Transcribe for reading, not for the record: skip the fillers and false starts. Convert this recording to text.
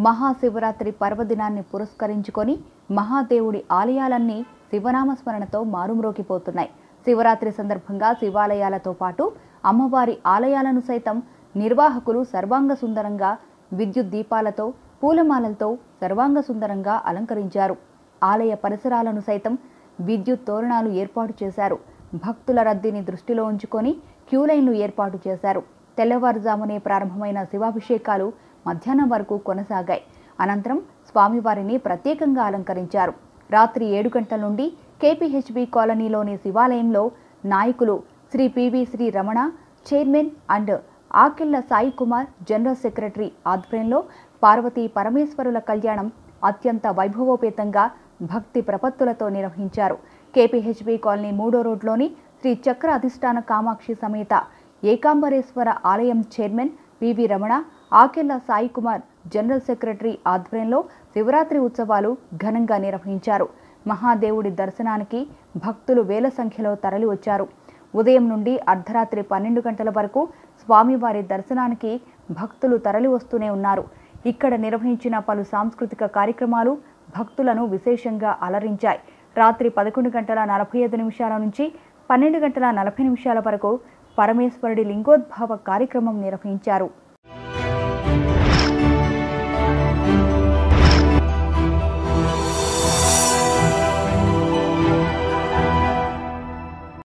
మహాశివరాత్రి పర్వదినాన్ని పురస్కరించుకొని మహాదేవుడి ఆలయాలన్నీ శివనామస్మరణతో మారుమ్రోగిపోతున్నాయి. శివరాత్రి సందర్భంగా శివాలయాలతో పాటు అమ్మవారి ఆలయాలను సైతం నిర్వాహకులు సర్వాంగ సుందరంగా విద్యుత్ దీపాలతో పూలమాలలతో సర్వాంగ సుందరంగా అలంకరించారు. ఆలయ పరిసరాలను సైతం విద్యుత్ తోరణాలు ఏర్పాటు చేశారు. భక్తుల రద్దీని దృష్టిలో ఉంచుకొని క్యూలైన్లు ఏర్పాటు చేశారు. తెల్లవారుజామునే ప్రారంభమైన శివాభిషేకాలు మధ్యాహ్నం వరకు కొనసాగాయి. అనంతరం స్వామివారిని ప్రత్యేకంగా అలంకరించారు. రాత్రి 7 గంటల నుండి కేపీహెచ్బీ కాలనీలోని శివాలయంలో నాయకులు Shri PV Shri Ramana, chairman and Akella Sai Kumar, general secretary ఆధ్వర్యంలో పార్వతీ పరమేశ్వరుల కళ్యాణం అత్యంత వైభవోపేతంగా భక్తి ప్రపత్తులతో నిర్వహించారు. కేపీహెచ్బీ కాలనీ 3వ రోడ్లోని శ్రీ చక్ర అధిష్టాన కామాక్షి సమేత ఏకాంబరేశ్వర ఆలయం chairman PV Ramana, Akella Sai Kumar, general secretary ఆధ్వర్యంలో శివరాత్రి ఉత్సవాలు ఘనంగా నిర్వహించారు. మహాదేవుడి దర్శనానికి భక్తులు వేల సంఖ్యలో తరలి వచ్చారు. ఉదయం నుండి అర్ధరాత్రి 12 గంటల వరకు స్వామివారి దర్శనానికి భక్తులు తరలి వస్తూనే ఉన్నారు. ఇక్కడ నిర్వహించిన పలు సాంస్కృతిక కార్యక్రమాలు భక్తులను విశేషంగా అలరించాయి. రాత్రి 11:45 నుంచి 12:40 వరకు పరమేశ్వరుడి లింగోద్భవ కార్యక్రమం నిర్వహించారు.